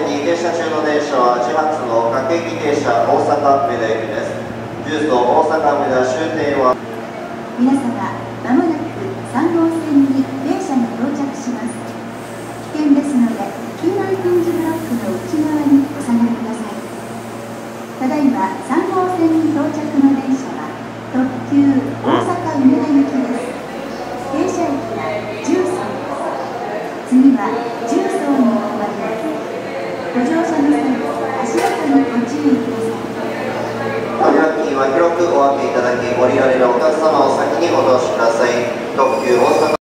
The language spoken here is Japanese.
線に停車中の電車は始発の各駅停車大阪梅田行きです。住所大阪梅田終点は皆様、まもなく3号線に電車が到着します。危険ですので、黄色い点字ブロックの内側にお下がりください。ただいま3号線に到着の電車は特急大阪梅田行きです。停車駅は10層です。次は10層に停まります。ご乗車の際、足元にご注意ください。 取り巻きは広くお開けいただき、降りられるお客様を先にご乗車ください。特急大阪